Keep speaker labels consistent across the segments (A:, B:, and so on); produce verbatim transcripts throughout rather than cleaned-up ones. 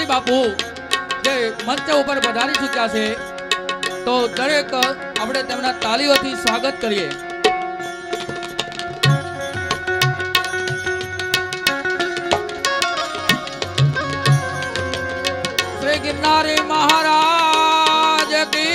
A: भारती बापू जे मंच ઉપર પધારી ચૂક્યા છે તો દરેક આપણે તેમના તાળીઓથી સ્વાગત કરીએ। શ્રી ગિરનારી મહારાજ की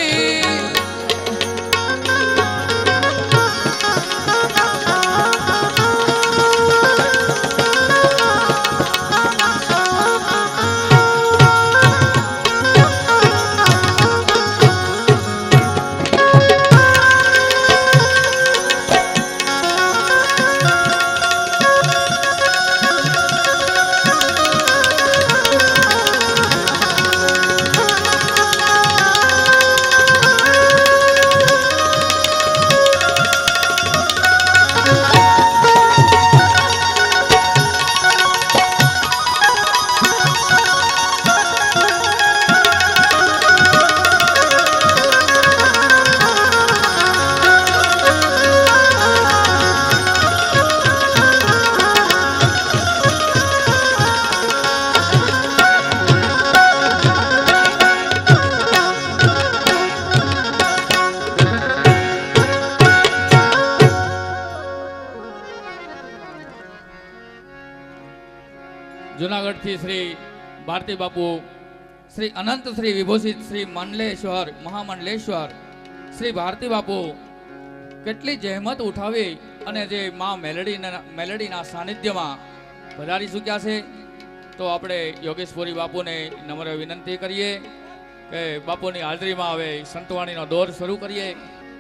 A: जूनागढ़ थी श्री भारती बापू श्री अनंत श्री विभूषित श्री मंडलेश्वर महामंडलेश्वर श्री भारती बापू केटली जहमत उठावी अने जे मां मेलडी मेलडी ना सानिध्य में पधारी चूक्या छे। तो आपणे योगेशपुरी बापू ने नम्र विनंती करिए कि बापू की हाजरी में हवे संतवाणी नो दौर शुरू करिए।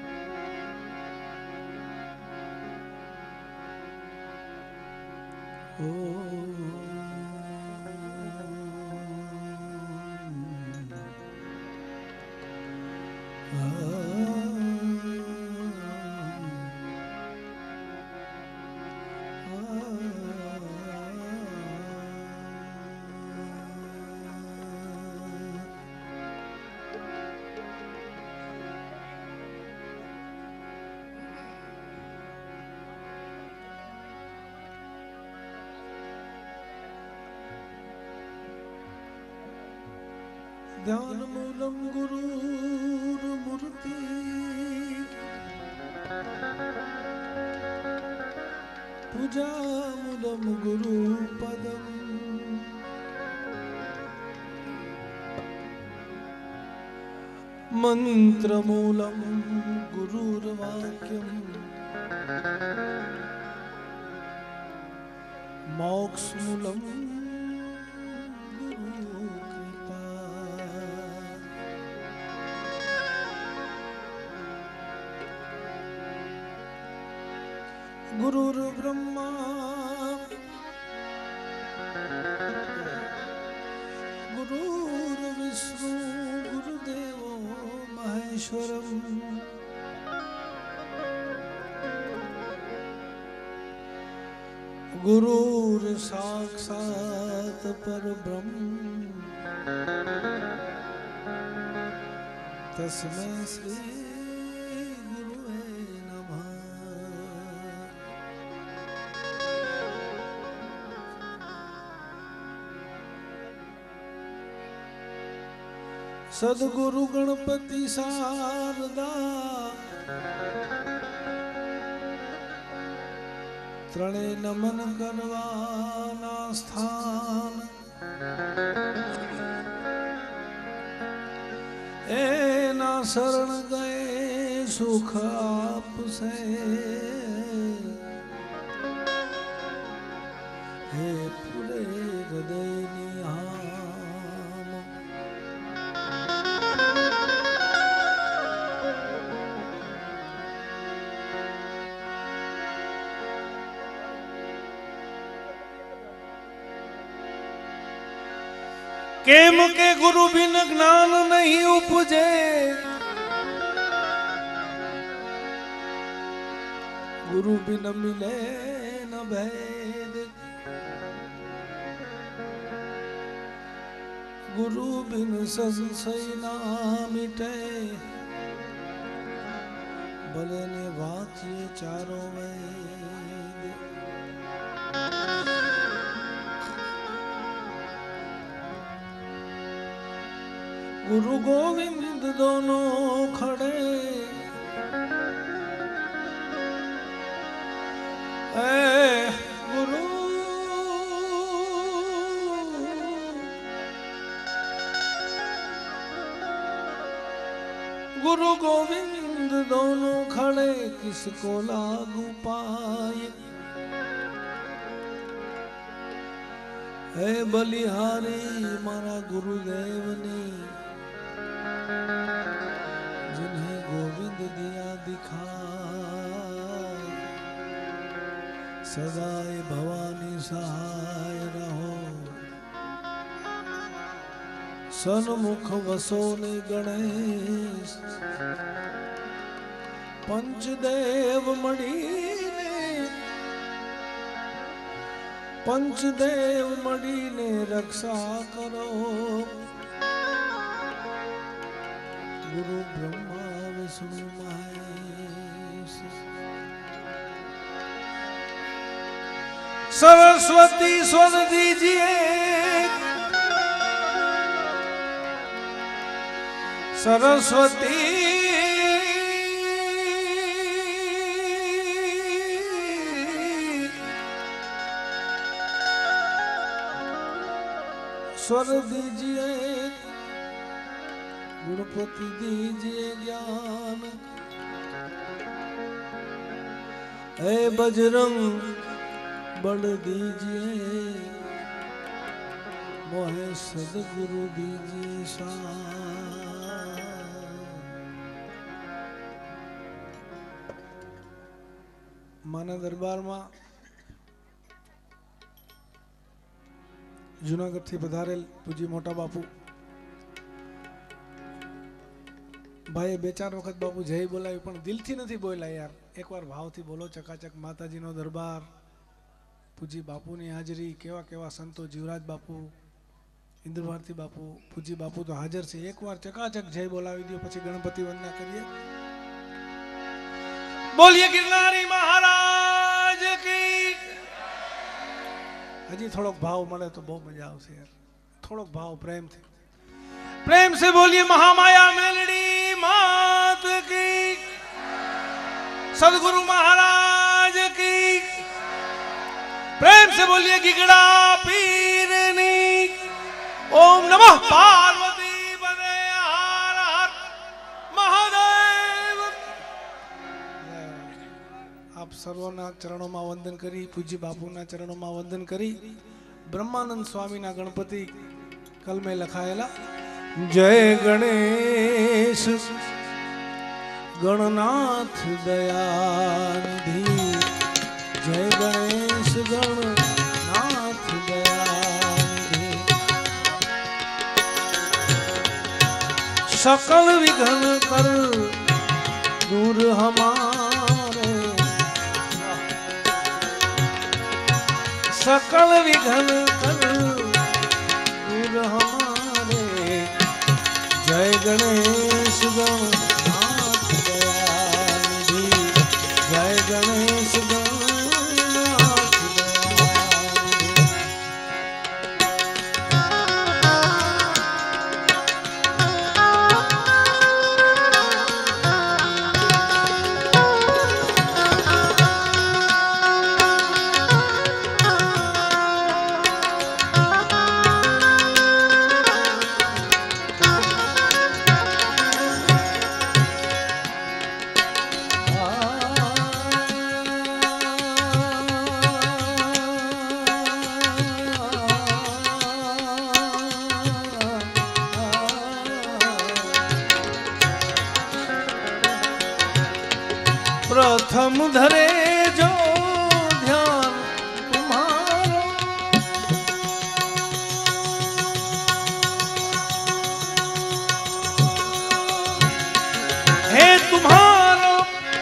B: ध्यान मूलम गुरुर मूर्ति पूजा मूलम गुरु पदम मंत्र मूलम गुरुर वाक्यम मोक्ष मूलम गुरुर ब्रह्मा गुरुर विष्णु गुरुदेवो महेश्वरम गुरुर साक्षात् परब्रह्म तस्मै श्री सद्गुरु गणपति शारदा त्रणे नमन करवाना स्थान एना शरण गए सुख आपसे हे पूरे हृदय निहाल केम के गुरु बिन ज्ञान नहीं उपजे गुरु बिन मिले न भेद गुरु बिन संशय ना मिटे भले ने वाच्य चारों वेद गुरु गोविंद दोनों खड़े ऐ गुरु गुरु गोविंद दोनों खड़े किसको लागू पाए है बलिहारी मारा गुरुदेव ने जिन्हें गोविंद दिया दिखाए सदाए भवानी सहाय रहो सन्मुख वसो ने गणेश पंचदेव मणि पंचदेव मणि ने रक्षा करो गुरु ब्रह्मा विष्णु महेश सरस्वती स्वर दीजिए सरस्वती स्वर दीजिए गुणपति दीजिए ज्ञान ऐ बजरंग बल दीजिए मोहे सदगुरु दीजिए शान। माना दरबार में जूनागढ़ थी पधारेल पूजी मोटा बापू भाई बे चार वखत बापू जय बोलावी पण दिल थी नहीं बोला यार एक बार भाव थी बोलो चकाचक माताजी नो दरबार पूजी बापू ने हाजरी केवा केवा संतो जीवराज बापू इंद्र भारती बापू पूजी बापू तो हाजर से एक बार चकाचक जय बोलावी दियो पछी गणपति वंदना करिए। बोलिए गिरनारी महाराज की। हजी थोड़ो भाव मळे तो बहुत मजा आवशे यार थोड़ो भाव प्रेम थी प्रेम से बोलिए महामाया मेलड़ी मात की सदगुरु महाराज की प्रेम से बोलिए गिगड़ा पीरनी ओम नमः पार्वती बने हर हर महादेव। आप सर्वना चरणों में वंदन करी पूज्य बापू ना चरणों में वंदन करी ब्रह्मानंद स्वामी ना गणपति कल में लखाયેલા जय गणेश गणनाथ दयानिधि जय गणेश गणनाथ दयानिधि सकल विघ्न कर दूर हमारे सकल विघ्न कर दूर हमारे जय गणेश गणनाथ दयानिधि जय गणेश गणनाथ दयानिधि। प्रथम धरे जो ध्यान तुम्हारा है तुम्हारा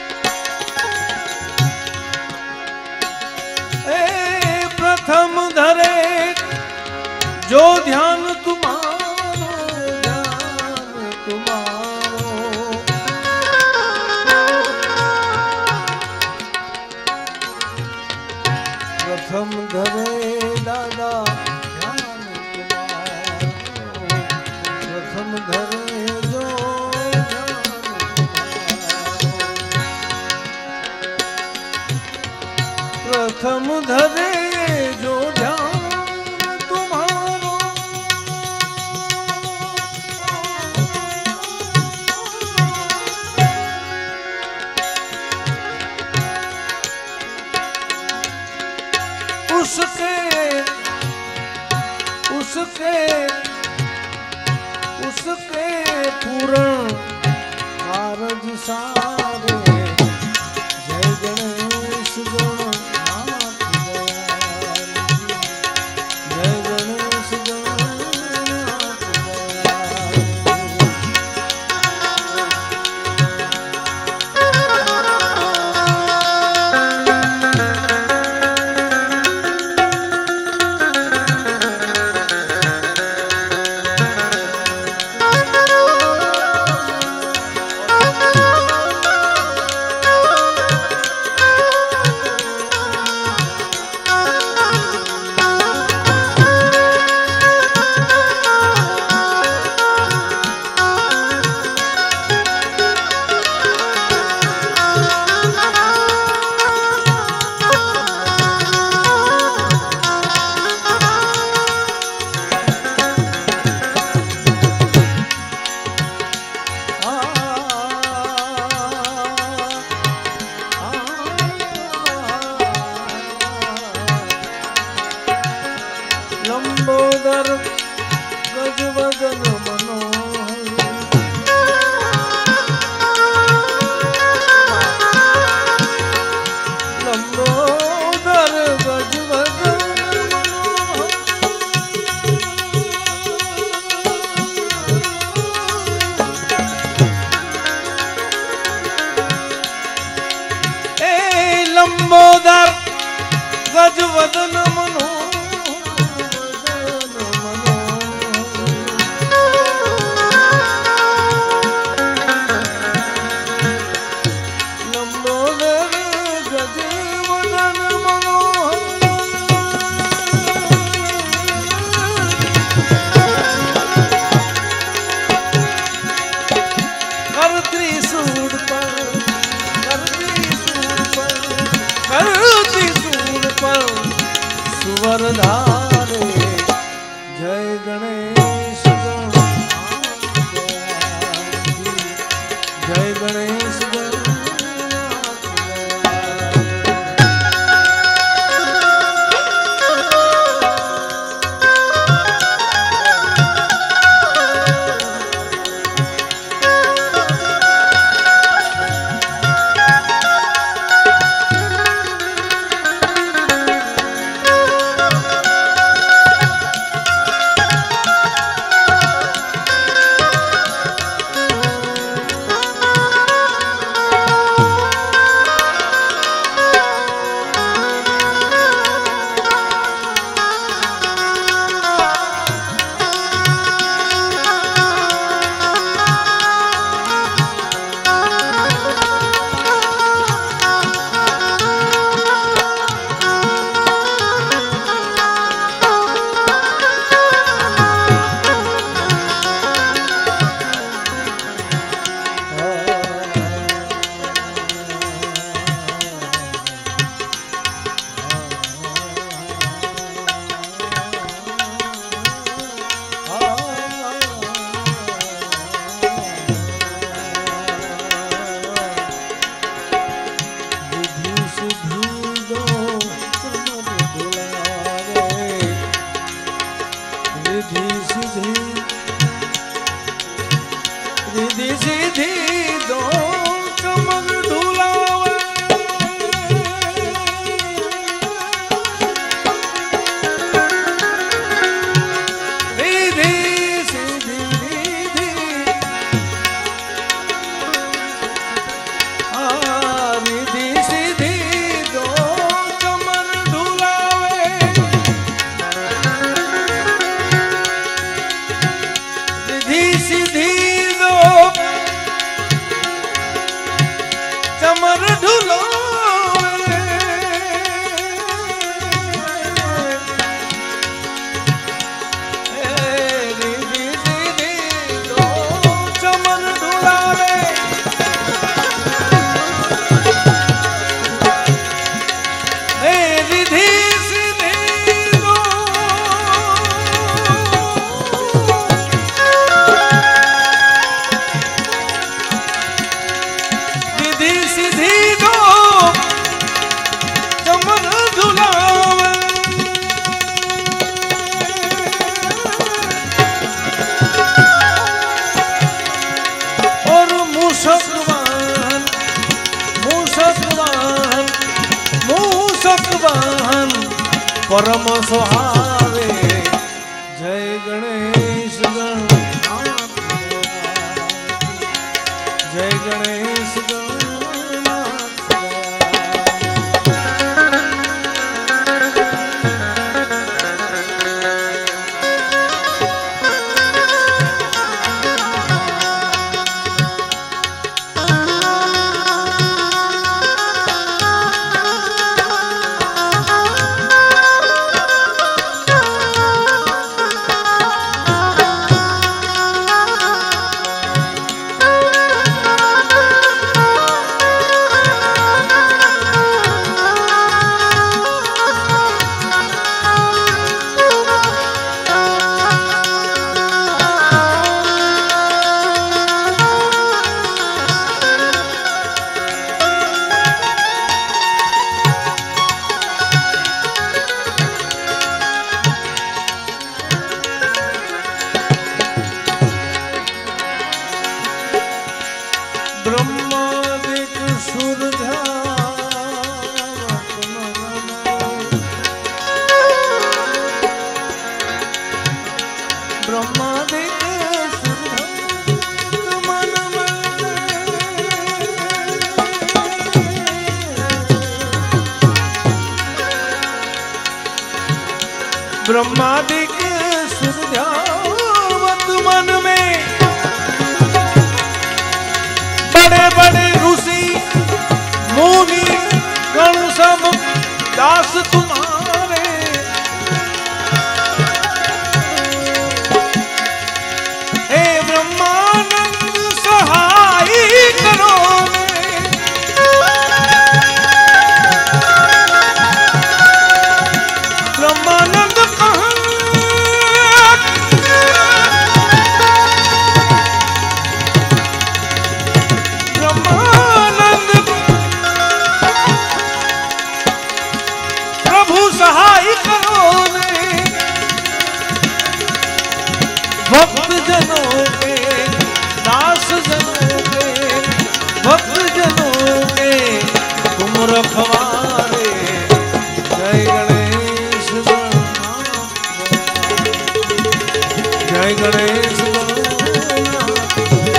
B: ए प्रथम धरे जो ध्यान तुम्हारो ध्यान तुम्हारो प्रथम धरे दादा ध्यान तुम्हारो प्रथम धरे जो प्रथम धरे जो ध्यान तुम्हारो उसके उसके उसके पूर्ण कारज सारे जय गणेश गणनाथ दयाल जय गणेश गणनाथ दयाल लंबोदर गजवदन मनोहर लंबोदर गजवदन मनोहर ए लंबोदर गजवदन मनोहर सुवरधारे जय गणेश गणनाथ दयाल जय गणेश गणनाथ दयाल परम सुहावे। जय गणेश गणनाथ जय गणेश गणनाथ। ब्रह्मादिक सुरध्यावत मन में बड़े बड़े ऋषि मुनि गण सब दास तुम्हारे। हे ब्रह्मानंद सहाय करो ब्रह्मानंद भक्त जनों के दास जनों के भक्त जनों के तुम रखवारे। जय गणेश गणनाथ जय गणेश गणनाथ।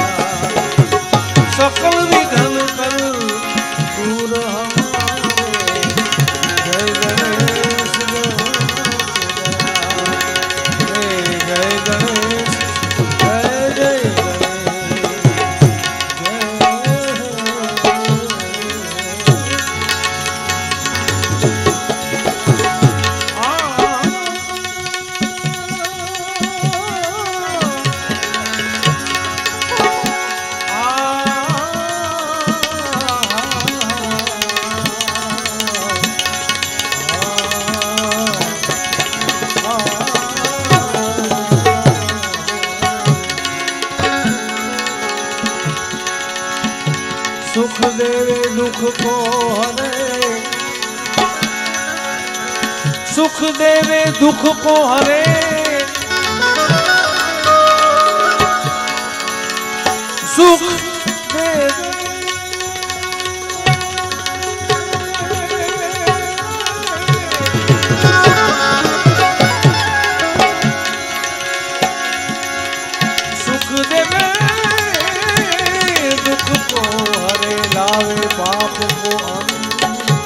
B: सकल विघ्न कर दूर हमारे। जय गणेश गणनाथ जय गणेश सुख देवे दुख को हरे सुख देवे दुख को हरे। सुख देवे सुख देवे दुख को हरे लावे पाप को अंत।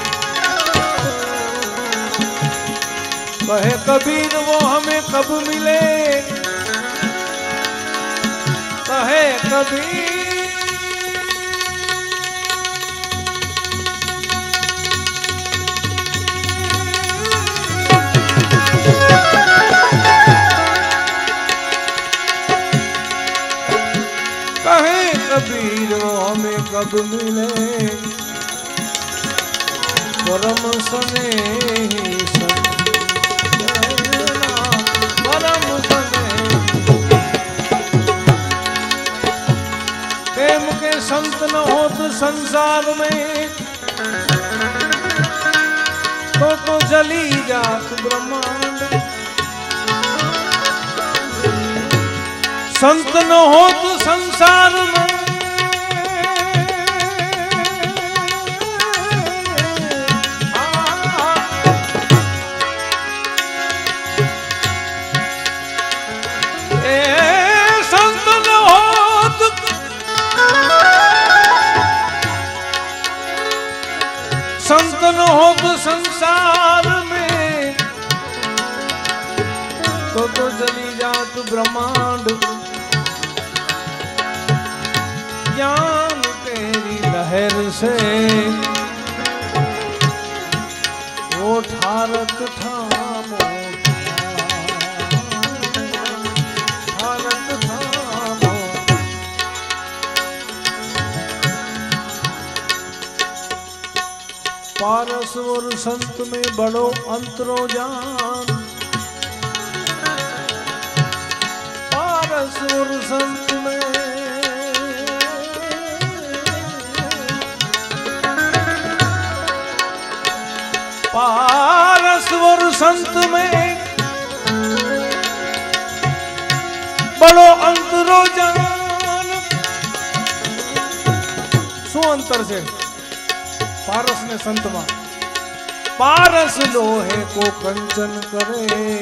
B: कहे कबीर वो हमें कब मिले कहे कबीर कहे कबीर वो हमें कब मिले परम स्नेही परम स्नेही। प्रेम के संत न होत संसार में तो तो जली जात ब्रह्मांड। संत न होत संसार में संत न हो तो संसार में तो तो जली जात ब्रह्मांड। ज्ञान तेरी लहर से वो ठारत ठामो ठारत ठामो। पारस और संत में बड़ो अंतरो जान। पारस और संत में पारस और संत में बड़ो अंतरो जान। शू अंतर से पारस ने संत में? पारस लोहे को कंचन करे,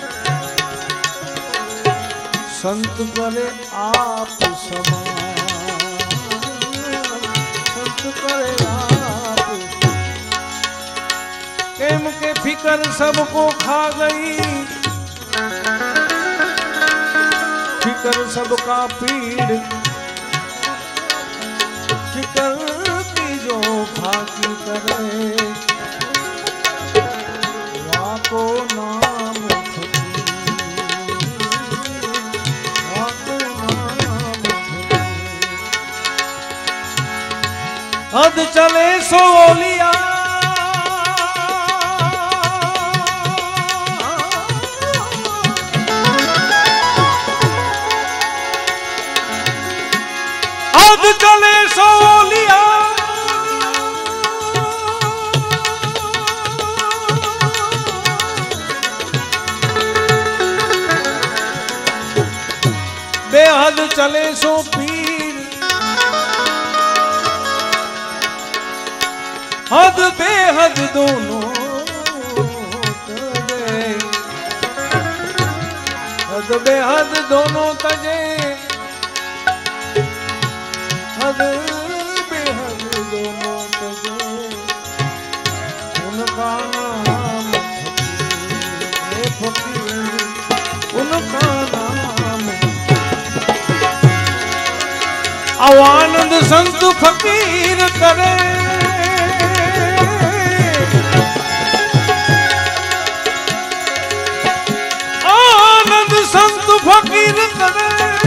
B: संत करे आप समान। संत करे आप केम के फिकर सबको खा गई, फिकर सबका पीड़। फिकर की जो भागी करे वाको नाम फकीर, वाको नाम फकीर। हद चले सो लिया चले सो लिया। बेहद चले सो पीर, हद बेहद दोनों तजे, हद बेहद दोनों तजे। हद बेहद दोनों तजे, उनका नाम फकीर, फकीर उनका नाम। आनंद संत फकीर करे, आनंद संत फकीर करे।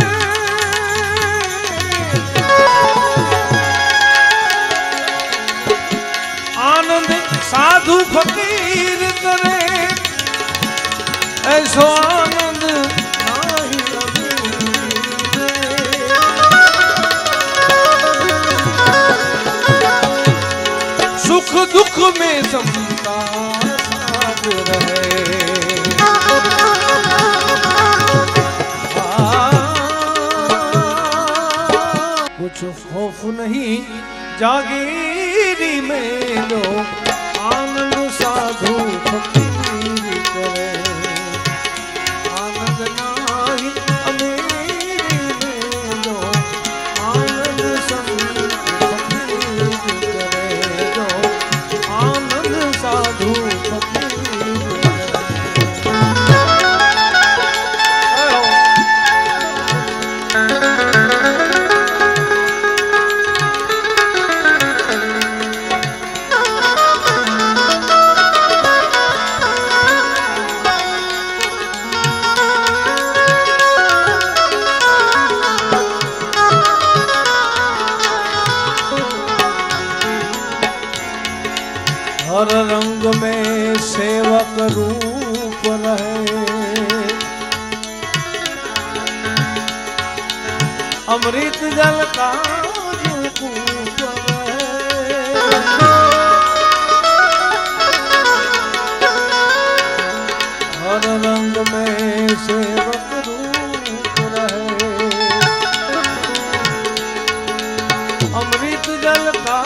B: साधु फकीर करे, ऐसो आनंद नाही अभी। सुख दुख में समता साथ रहे, कुछ खौफ नहीं जागीरी में लो। आनंद साधु फकीर करे, आनंद नाही अमीरी में लो। आनंद संत फकीर करे लो, आनंद साधु फकीर हर रंग में सेवक रूप रहे, अमृत जल का रूप रहे। हर रंग में सेवक रूप रहे, अमृत जल का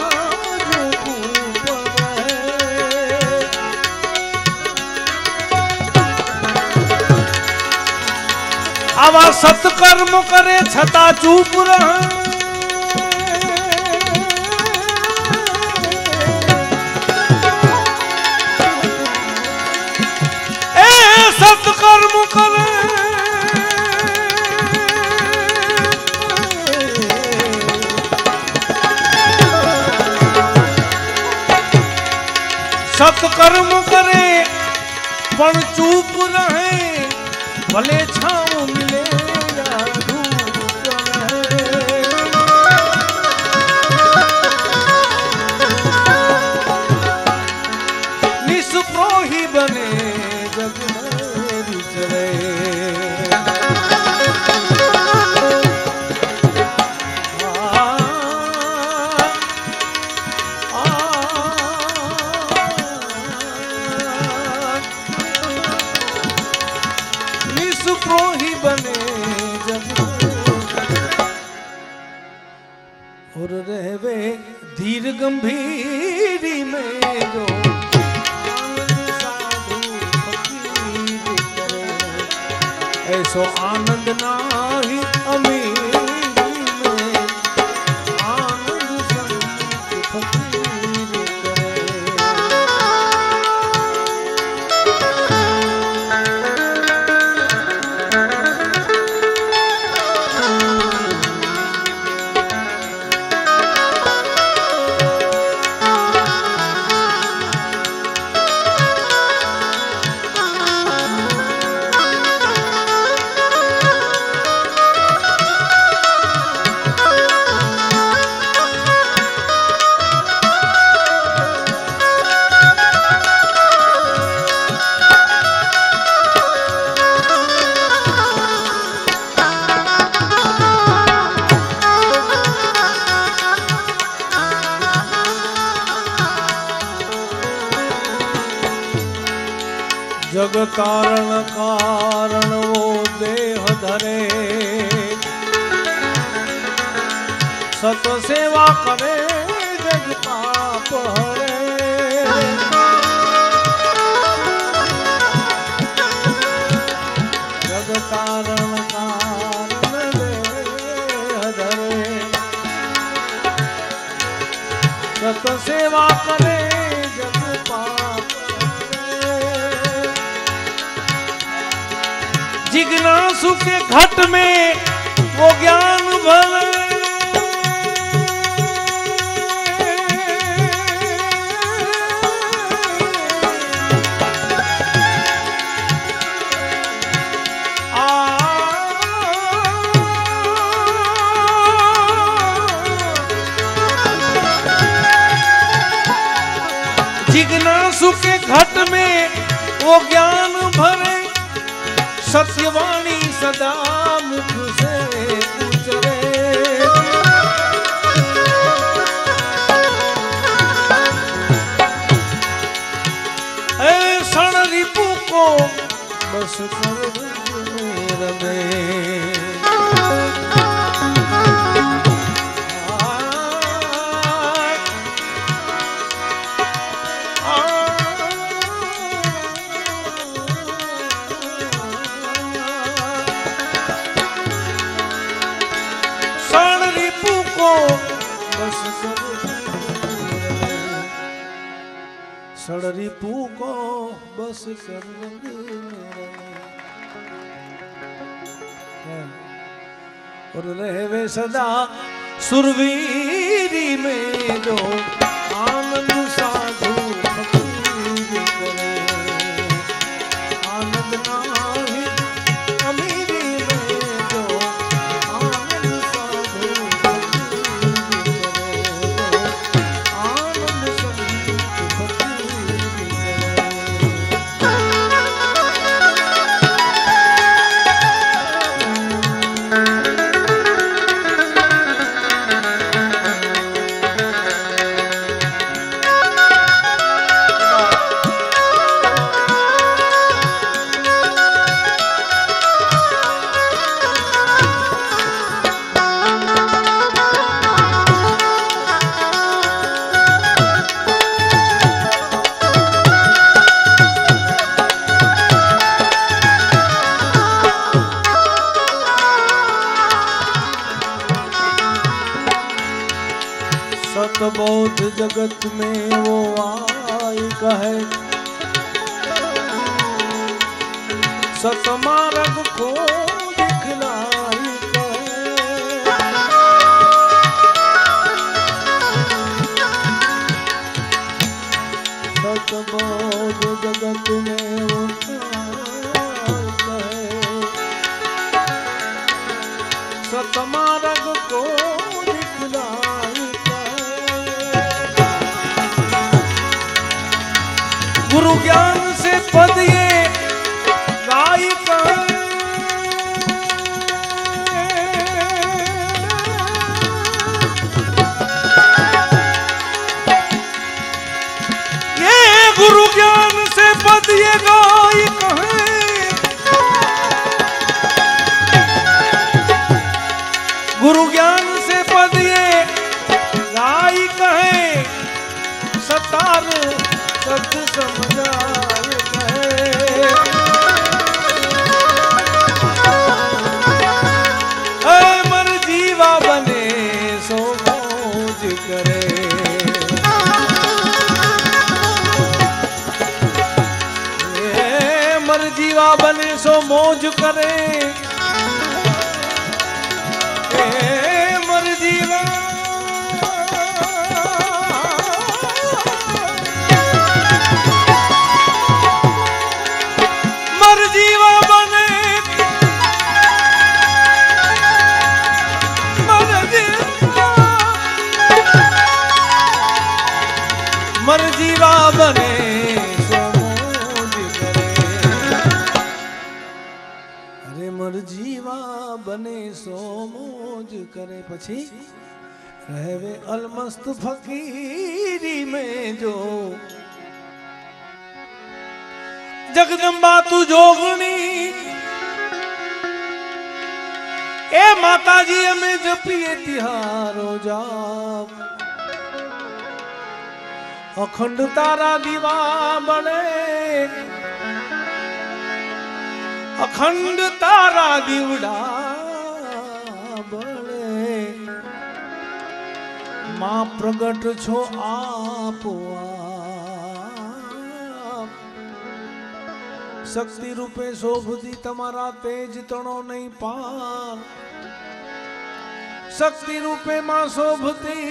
B: आवा सत्कर्म करे छता चूप रहे। સત્કર્મ કરે પણ ચૂપ રહે ભલે છાવ મિલે યા ધૂપ રહે નિષ્પ્રોહી બને જગ મેં વિચરે और रहवे धीर गंभीरी में जो आनंद साधु फकीर करे ऐसो आनंद नाही अमीरी में आनंद संत फकीर करे जग कारण कारण वो देह धरे सत सेवा करे जग पाप हरे जग कारण कारण देह धरे सत सेवा करे जग पाप जिज्ञासु के घट में वो ज्ञान भले जिज्ञासु के घट में वो ज्ञान भरे सत्यवाणी सदा मुख से उचरे ऐ क्षण रिपु को बस सर्व में रमे सड़रिपू को बस कर और रहवे सदा सुरवीरी में जो आनंद साधु फकीर करे आनंद नाही अमीरी में जो आनंद साधु फकीर करे आनंद संत फकीर सतबोध जगत में वो आई कहे सतमार्ग को दिखलाई कहे सतबोध गुरु ज्ञान से पद ये गाय कहें। ये गुरु ज्ञान से पद ये गाय कहें। गुरु ज्ञान से पद ये गाय कहें। सतार सत समझाए कहे। मर जीवा बने सो मौज करे। मर जीवा बने सो मौज करे। मर जीवा मर जीवा बने सो मौज करे। अरे मर जीवा बने सो मौज करे। पछी रहवे अलमस्त फकीरी में जो जगदम्बा तू जोगणी। ए माता जी हमें जपिए तिहारो जाप। अखंड तारा दीवा बने। अखंड तारा दीवड़ा बने। मां प्रगट छो आप आप। शक्ति रूपे शोभती तमारा तेज तणो नहीं पार। शक्ति रूपे मां शोभती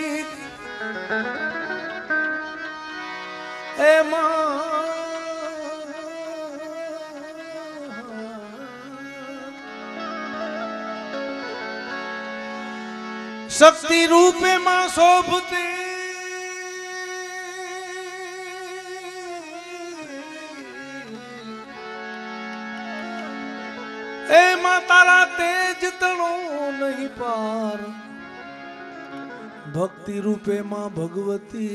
B: ए मां। शक्ति रूपे मां शोभती ए मां तारा तेज तणो नहीं पार। भक्ति रूपे मां भगवती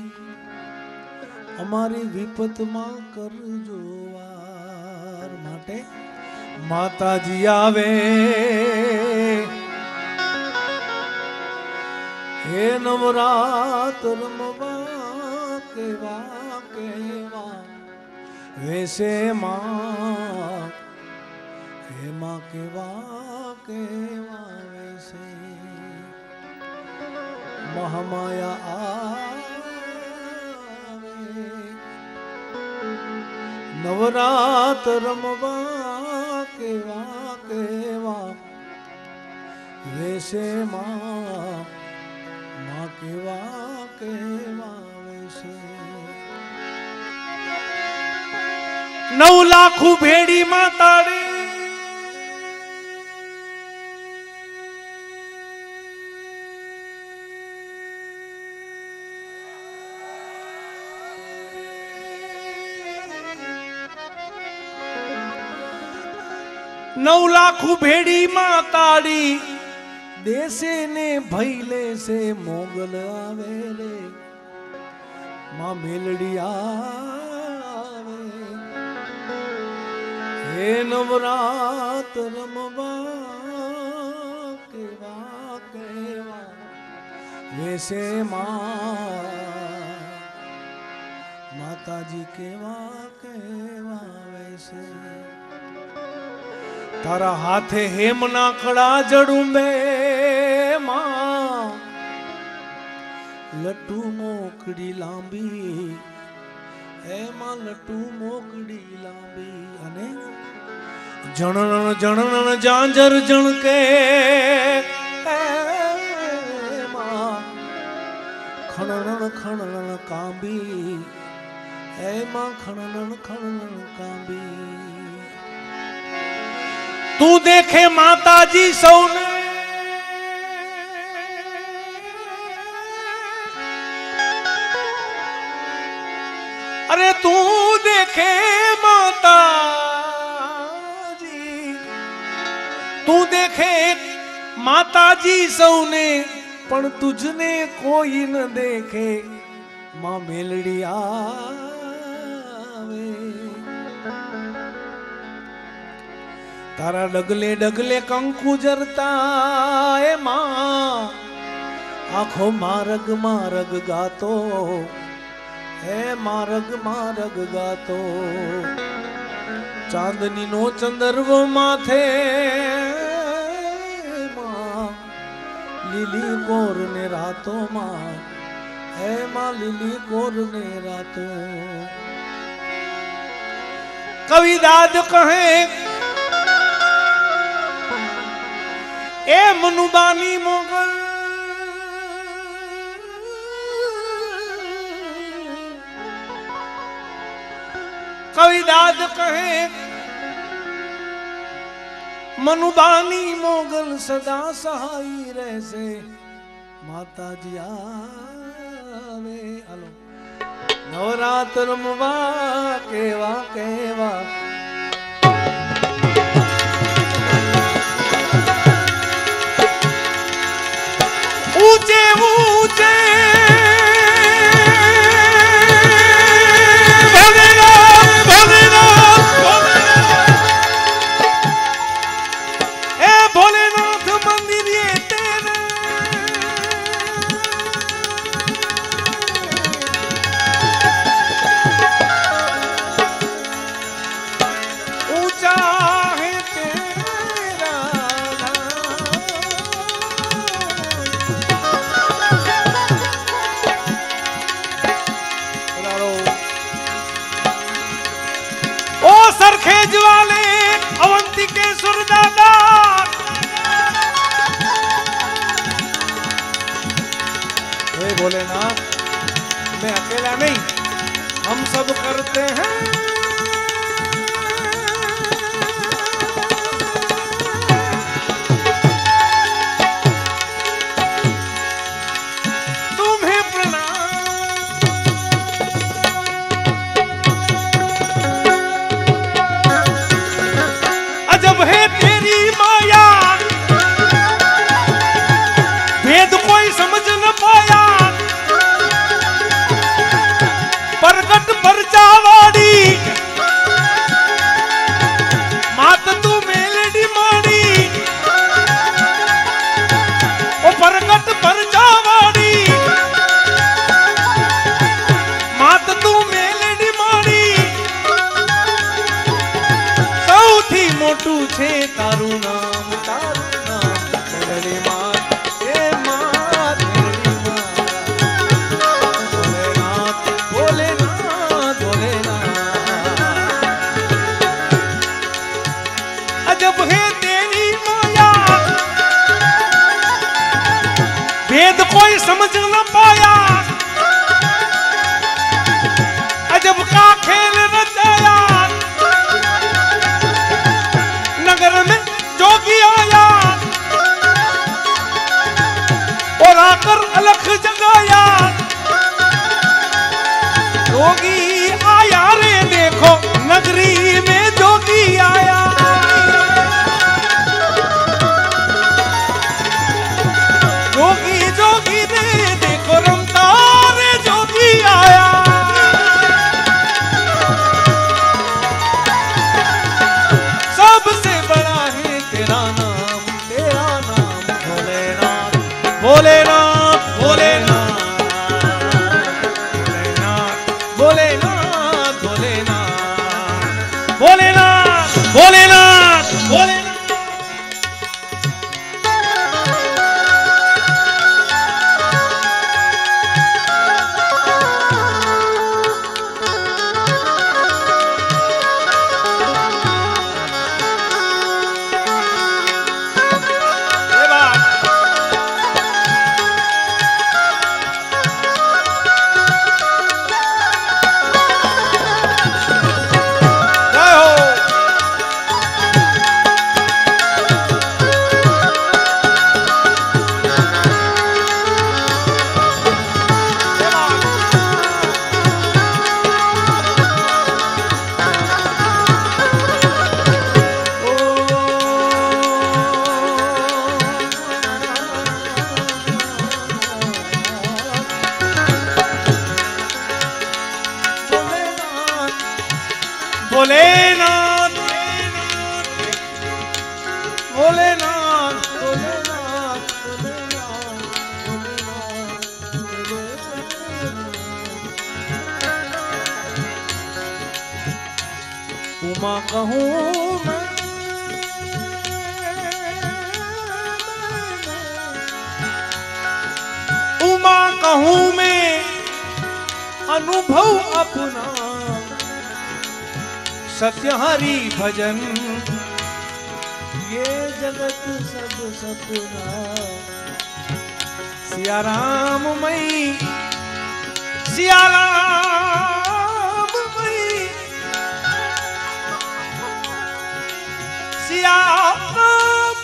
B: हमारी विपत मां कर जोवार। माटे माता जी आवे हे नवरात रमवा केवा केवा। वैसे मां हे मां केवा केवा वैसे। महामाया आवे नवरात रमवा केवा केवा। वैसे मां मां केवा केवा वैसे। नौ लाखू भेड़ी माताड़ी। नौ लाखू भेड़ी माताड़ी। देसे ने भैले से मोगल आवे रे। मां मेलड़ी आवे। हे नवरात रमवा केवा केवा। वैसे मां माता जी केवा केवा वैसे। तारा हाथे हेमना कड़ा जड़ूंबे मां। लट्टू मोकड़ी लांबी हे मां लट्टू मोकड़ी लांबी। अने जनन जनन जांजर जणके मां। खणन खणन कांबी हे मां खणन खणन कांबी। तू देखे माता जी सौने अरे तू देखे माता जी, तू देखे माता जी सौने पण तुझने कोई न देखे मां मेलड़ी आवे। तारा डगले डगले कंकु जरता ए मां, आखो मारग मारग गातो है, मारग मारग गातो। चांदनी नो चंदरवो माथे मां, લીલી કોર ને રાતો માં હે માં, લીલી કોર ને રાતો। કવિ દાદ કહે એ મનુબાની મોગલ, કવિ દાદ કહે मनुबानी मोगल सदा सहाई रहसे माता जी आवे। हलो नवरात्र मवा केवा केवा ऊंचे ऊंचे सरखेज वाले अवंती के सुरदादा, हे भोलेनाथ मैं अकेला नहीं, हम सब करते हैं। तुम्हें प्रणाम। जब है तेरी माया भेद कोई समझ न पाया, प्रगट परचावाड़ी भोलेनाथ भोलेनाथ भोलेनाथ उमा कहूँ मैं उमा कहूँ मैं अनुभव अपना सत्य हरि भजन ये जगत सब सपना सिया राम मई सिया राम मई सिया राम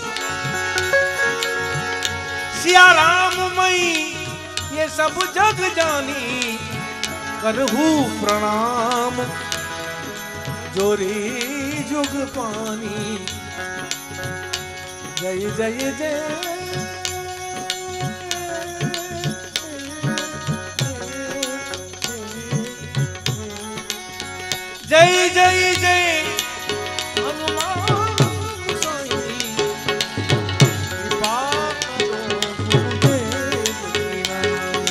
B: सिया राम मई ये सब जग जानी करहू प्रणाम जोरी जुग पानी जय जय जय जय जय जय हनुमान गोसाई कृपा करो गुरुदेव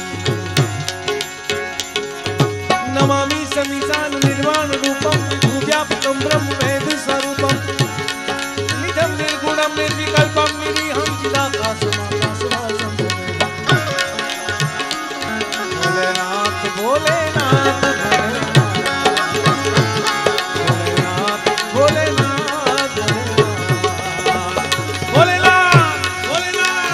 B: नमामि समीसान निर्वाण रूपम व्याप्तं ब्रह्म वेद स्वरूपम निजं निर्गुणं निर्विकल्पं निरीहं चिदाकाशमाकाशवासं भोलेनाथ भोलेनाथ भोलेनाथ भोलेनाथ भोलेनाथ भोलेनाथ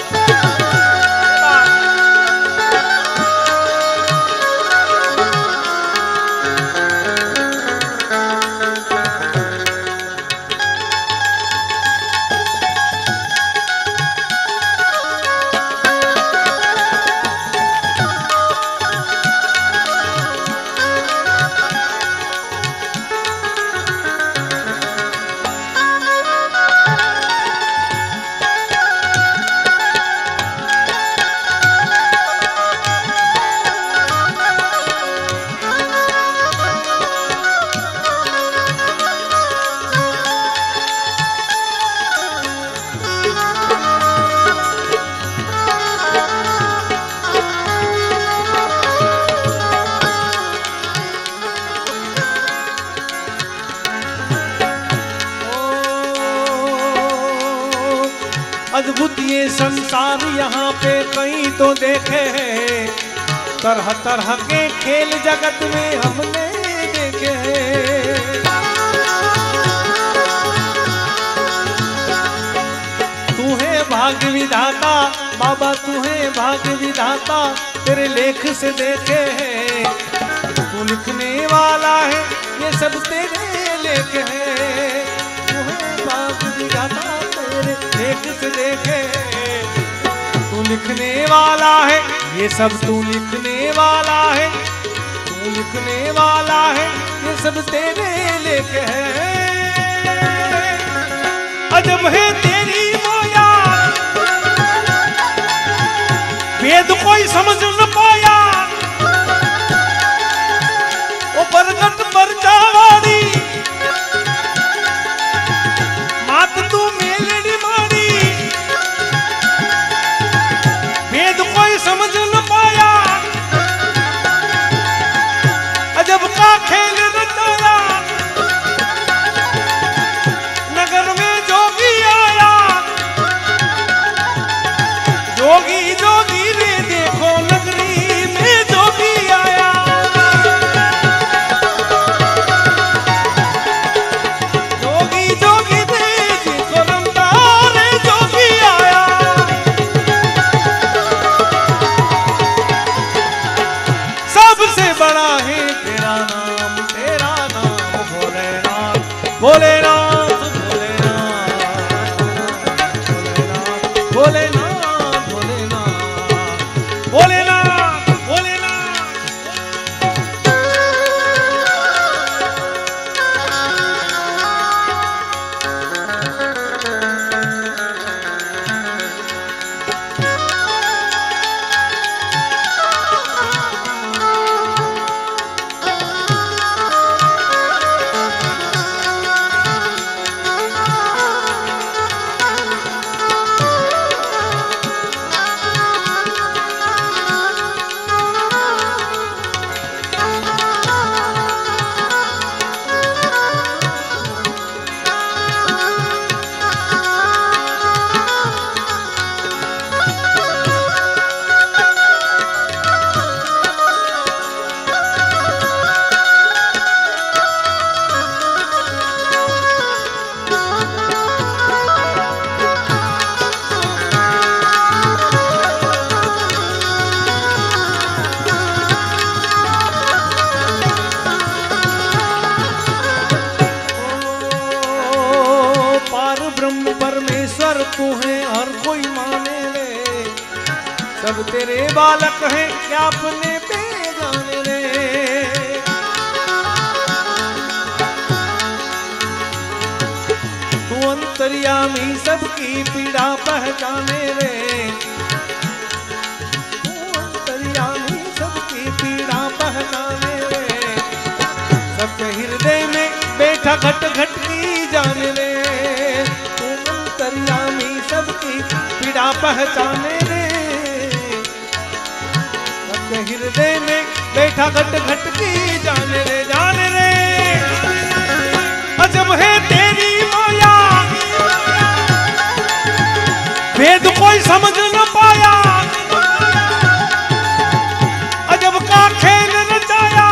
B: अद्भुत ये संसार यहाँ पे कहीं तो देखे हैं तरह तरह के खेल जगत में हमने देखे हैं तू है भाग्य विधाता बाबा तू है भाग्य विधाता तेरे लेख से देखे हैं तू लिखने वाला है ये सब तेरे लेख है तू है भाग्य विधाता लेख से देखे तू लिखने वाला है ये सब तू लिखने वाला है तू लिखने वाला है ये सब तेरे लेख है अजब है तेरी माया वेद कोई समझ न पाया वो प्रगट पर जावाड़ी मात तू समझ न पाया अजब का खेल रचाया नगर में जोगी आया जोगी जोगी रे देखो नगरी में जोगी आया जोगी जोगी रे देखो रमदार जोगी आया सबसे बड़ा है तेरा नाम तेरा नाम भोलेनाथ भोलेनाथ भोलेनाथ भोलेनाथ भोलेनाथ भोलेनाथ भोलेनाथ आपने बेगान रे। तू अंतर्यामी सबकी पीड़ा पहचाने रे। तू अंतर्यामी सबकी पीड़ा पहचाने रे। सबके हृदय में बैठा घट घट की जान रे। तू अंतर्यामी सबकी पीड़ा पहचाने रे। सबके हृदय में बैठा घट घट की जान रे। जान रे अजब है तेरी माया, भेद कोई समझ न पाया। अजब का खेल रचाया,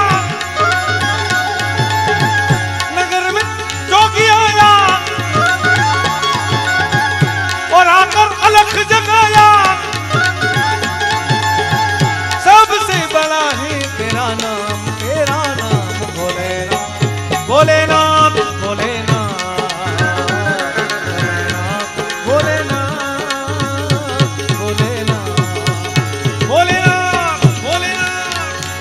B: नगर में जोगी आया और आकर अलख जगाया। सबसे बड़ा है तेरा नाम, तेरा नाम भोलेनाथ, भोलेनाथ, भोलेनाथ, भोलेनाथ, भोलेनाथ, भोलेनाथ, भोलेनाथ।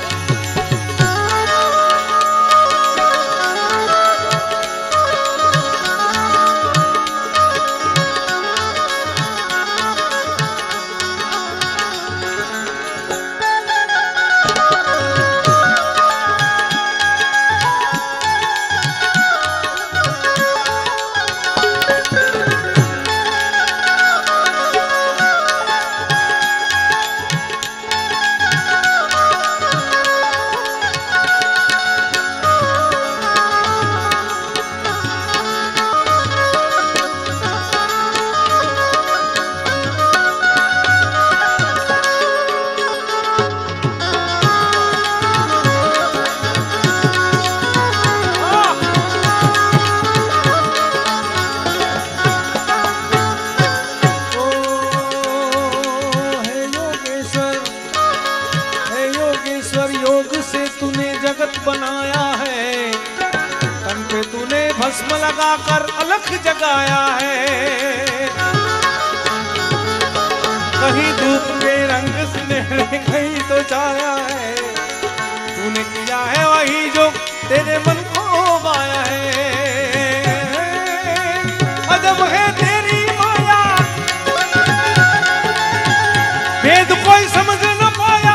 B: बनाया है, तन पे तूने भस्म लगाकर अलख जगाया है। कहीं धूप के रंग सुनहरे, कहीं तो छाया है। तूने किया है वही जो तेरे मन को भाया है। अजब है तेरी माया, भेद कोई समझ न पाया।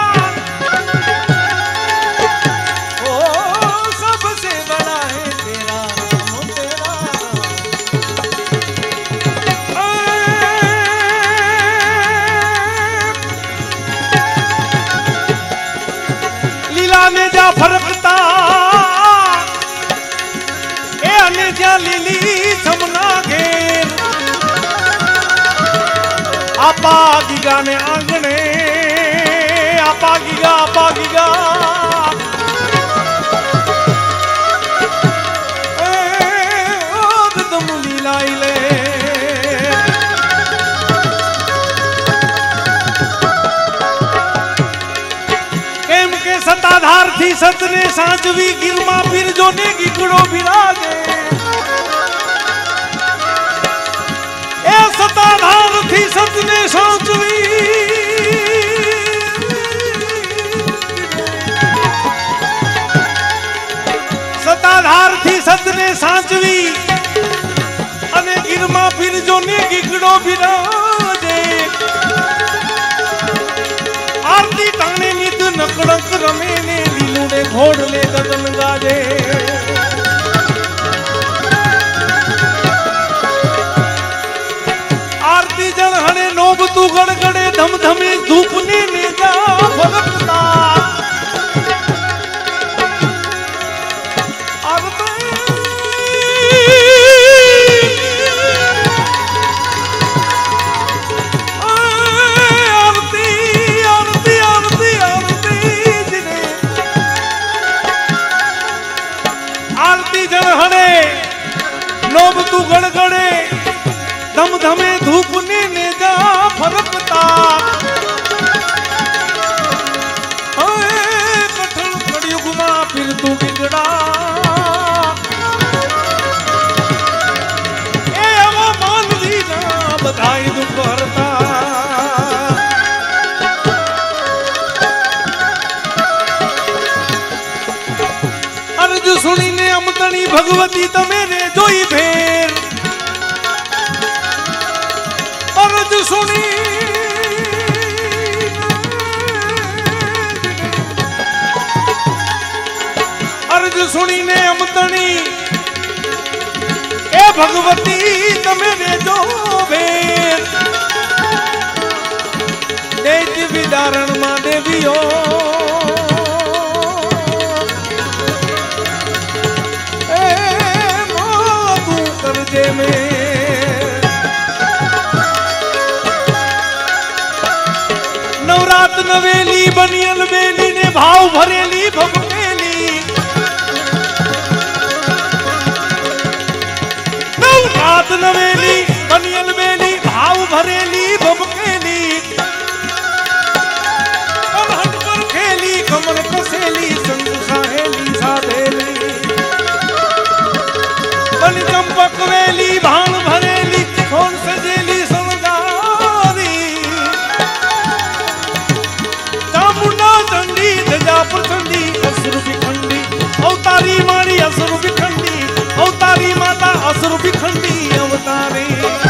B: में जा फरकता ए अने जा लीली समना घेर। आपा गिगा ने आंगणे, आपा गिगा, आपा गिगा ए ओ तुम लीलाई ले। सताधार थी सतने सांचवी, गिरमा फिर जोने गिगड़ो बिराजे। ए सताधार थी सतने सांचवी, सताधार थी सतने सांचवी, अने गिरमा फिर जोने गिगड़ो बिराजे। आरती टाणे नित नकड़क रमे ने, लीलू ने घोड़ ले गगन गाजे। आरती जन हणे नोब तू गड़गड़े, धम धमे धूप ने ने जा फरकता। आरती नोब तू गड़गड़े, धम धमे धूप ने ने जा फरकता। कठिन कड़युग मा फिर तू बिगड़ा। ए अवो मान ली ना बधाई दुख भरता। अमतणी भगवती तमे रे जोई भेर अर्ज सुनी अर्ज सुनी ने अमतणी ए भगवती तमे रे जो भेर देज विदारण मा देवियो में नवरात नवेली बनियल बेली ने भाव भरेली भगवेली नवरात नवेली बनियल बेली भाव भरेली भगवेली और हट पर खेली कमर कसेली संग सहेली साधेली बन चंपक वेली भान भरेली कौन सजेली संगारी चामुंडा चंडी दजा प्रचंडी असुर विखंडी अवतारी मारी असुर विखंडी अवतारी माता असुर विखंडी अवतारी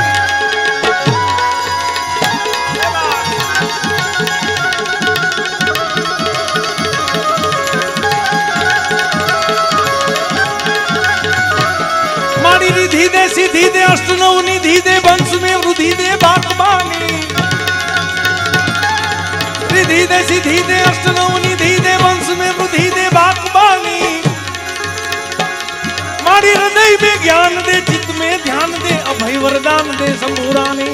B: रिधि दे सिद्धि दे अष्टनव निधि दे वंश में वृद्धि दे बागबानी रिधि दे सिद्धि दे अष्टनव निधि दे वंश में वृद्धि दे बागबानी मारी हृदय में ज्ञान दे चित्त में ध्यान दे अभय वरदान दे शंभुरानी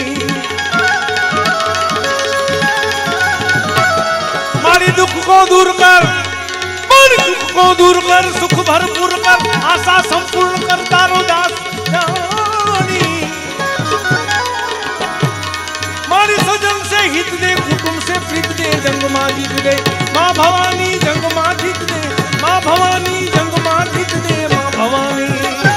B: मारी दुख को दूर कर मारी दुख को दूर कर सुख भरपूर कर आशा संपूर्ण कर तारो दास मारी सजन से हित दे कुटुंब से प्रीत दे जंग मां जीत दे मां भवानी जंग मां जीत दे मां भवानी जंग मां जीत दे मां भवानी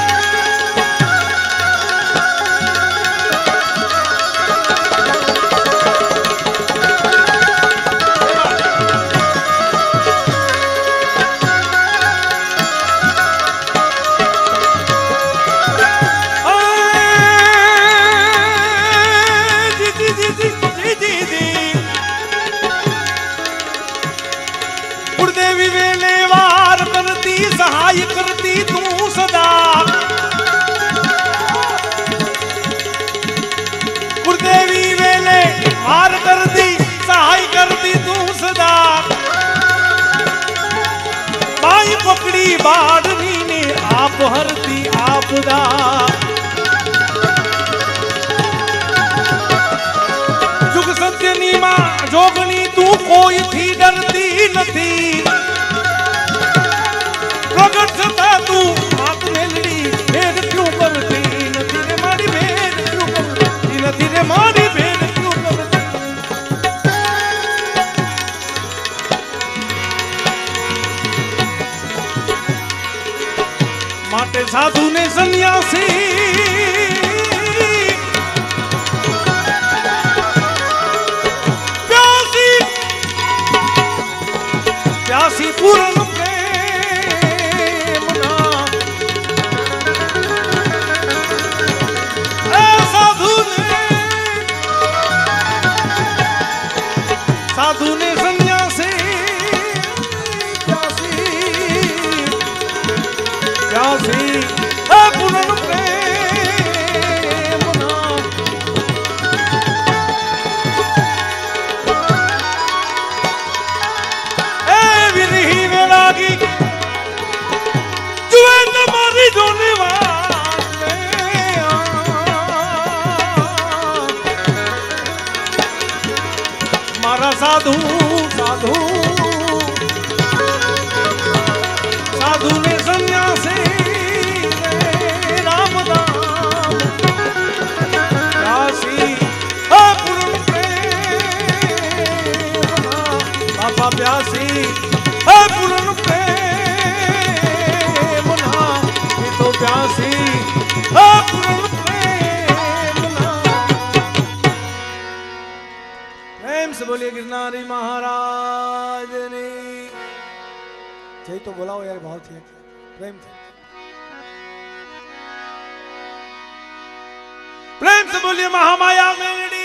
B: सहाय करती तू सदा गुरुदेवी वेले हार करती सहाय करती तू सदा बाई पकड़ी बाढ़नी ने आप हरती आपदा जुग सत्यनी मां जोगनी तू कोई थी डरती नहीं प्रगट सता तू मात मेलड़ी भेद क्यों करती नथी रे मारी भेद क्यों करती नथी रे मारी भेद क्यों करती माटे साधु ने सन्यासी प्यासी प्यासी पूर्ण साधु ने सन्यासी प्यासी प्यासी है पूर्ण प्रेम ना ए विरही वैरागी जुए तुम्हारी जोने वाले मारा साधु साधु साधु ने सन्यासी राम राम राशि पूर्ण प्रेम बाबा प्यासी पूर्ण प्रेम ना तो प्यासी पूर्ण से बोलिए गिरनारी महाराज ने जय तो बोलाओ यार बहुत ही प्रेम से। प्रेम से बोलिए महामाया मेलडी